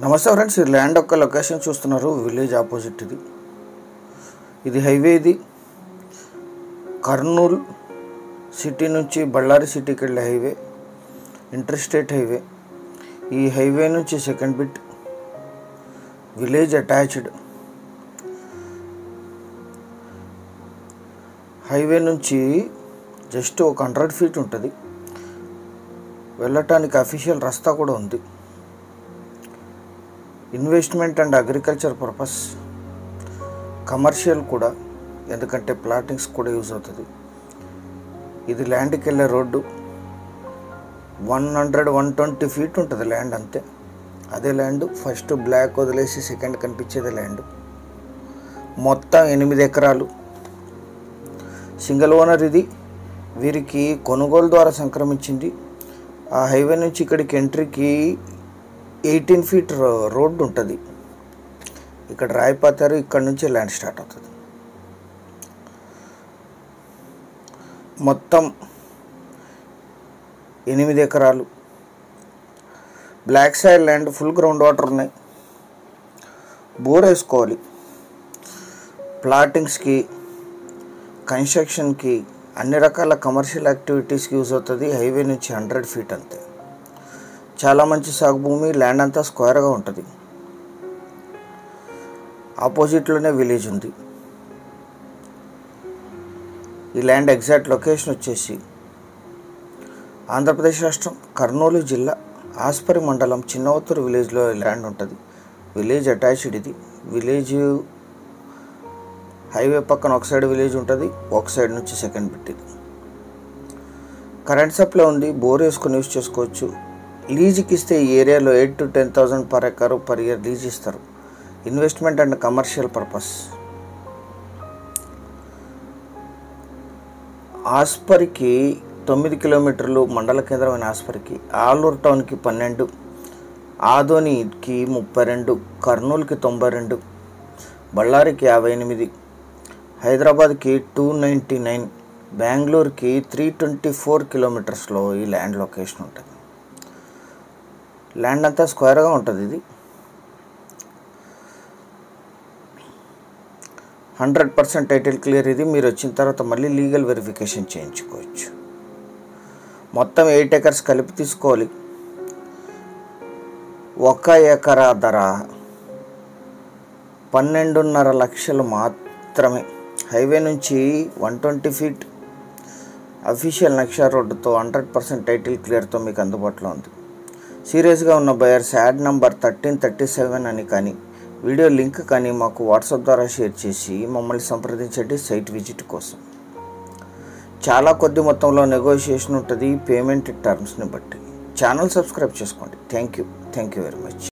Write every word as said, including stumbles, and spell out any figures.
నమస్తే ఫ్రెండ్స్, ఈ ల్యాండ్ యొక్క లొకేషన్ చూస్తున్నారు. విలేజ్ ఆపోజిట్ ఇది ఇది హైవే. ఇది కర్నూలు సిటీ నుంచి బళ్ళారి సిటీకి వెళ్ళే హైవే, ఇంటర్ స్టేట్ హైవే. ఈ హైవే నుంచి second bit village attached. Highway నుంచి జస్ట్ ఒక హండ్రెడ్ ఫీట్ ఉంటుంది. వెళ్ళటానికి అఫీషియల్ రస్తా కూడా ఉంది. Investment and agriculture purpose, commercial కూడా, ఎందుకంటే ప్లాటింగ్స్ కూడా యూజ్ అవుతుంది. ఇది ల్యాండ్కి వెళ్ళే road one hundred one twenty feet ఉంటుంది ల్యాండ్, అంతే. అదే ల్యాండ్ ఫస్ట్ బ్లాక్ వదిలేసి సెకండ్ కనిపించేది ల్యాండ్. మొత్తం ఎనిమిది ఎకరాలు సింగిల్ ఓనర్. ఇది వీరికి కొనుగోలు ద్వారా సంక్రమించింది. ఆ హైవే నుంచి ఇక్కడికి ఎంట్రీకి ఎయిటీన్ ఫీట్ రోడ్డు ఉంటుంది. ఇక్కడ రాయిపాతారు, ఇక్కడ నుంచి ల్యాండ్ స్టార్ట్ అవుతుంది. మొత్తం ఎనిమిది ఎకరాలు black soil land, full ground water ఉన్నాయి. బోర్ వేసుకోవాలి. ప్లాటింగ్స్కి, కన్స్ట్రక్షన్కి, అన్ని రకాల కమర్షియల్ యాక్టివిటీస్కి యూజ్ అవుతుంది. హైవే నుంచి హండ్రెడ్ ఫీట్ అంతే. చాలా మంచి సాగు భూమి. ల్యాండ్ అంతా స్క్వేర్గా ఉంటుంది. ఆపోజిట్లోనే విలేజ్ ఉంది. ఈ ల్యాండ్ ఎగ్జాక్ట్ లొకేషన్ వచ్చేసి ఆంధ్రప్రదేశ్ రాష్ట్రం కర్నూలు జిల్లా ఆస్పరి మండలం చిన్నవత్తూరు విలేజ్లో ల్యాండ్ ఉంటుంది. Village attached. ఇది విలేజ్ హైవే పక్కన ఒక సైడ్ విలేజ్ ఉంటుంది, ఒక సైడ్ నుంచి సెకండ్ బిట్. ఇది కరెంట్ సప్లై ఉంది. బోర్ వేసుకొని యూజ్ చేసుకోవచ్చు. లీజుకి ఇస్తే ఈ ఏరియాలో eight to ten thousand per acre per year lease ఇస్తారు. Investment and commercial purpose. ఆస్పరికి తొమ్మిది కిలోమీటర్లు మండల కేంద్రమైన ఆస్పరికి, ఆలూరు టౌన్కి పన్నెండు, ఆదోనికి ముప్పై రెండు, కర్నూలుకి తొంభై రెండు, బళ్ళారికి యాభై ఎనిమిది, హైదరాబాద్కి టూ నైంటీ నైన్, బెంగళూరుకి త్రీ ట్వంటీ ఫోర్ కిలోమీటర్స్లో ఈ ల్యాండ్ లొకేషన్ ఉంటుంది. ల్యాండ్ అంతా స్క్వేర్గా ఉంటుంది. ఇది హండ్రెడ్ పర్సెంట్ టైటిల్ క్లియర్. ఇది మీరు వచ్చిన తర్వాత మళ్ళీ లీగల్ వెరిఫికేషన్ చేయించుకోవచ్చు. మొత్తం ఎయిట్ ఎకర్స్ కలిపి తీసుకోవాలి. ఒక ఎకరా ధర పన్నెండున్నర లక్షలు మాత్రమే. హైవే నుంచి వన్ ట్వంటీ ఫీట్ అఫీషియల్ నక్షా రోడ్డుతో హండ్రెడ్ పర్సెంట్ టైటిల్ క్లియర్తో మీకు అందుబాటులో ఉంది. సీరియస్గా ఉన్న buyers ad number thirteen thirty seven అని కానీ, వీడియో లింక్ కానీ మాకు వాట్సాప్ ద్వారా షేర్ చేసి మమ్మల్ని సంప్రదించండి సైట్ విజిట్ కోసం. చాలా కొద్ది మొత్తంలో నెగోషియేషన్ ఉంటుంది పేమెంట్ టర్మ్స్ని బట్టి. ఛానల్ సబ్స్క్రైబ్ చేసుకోండి. Thank you thank you very much.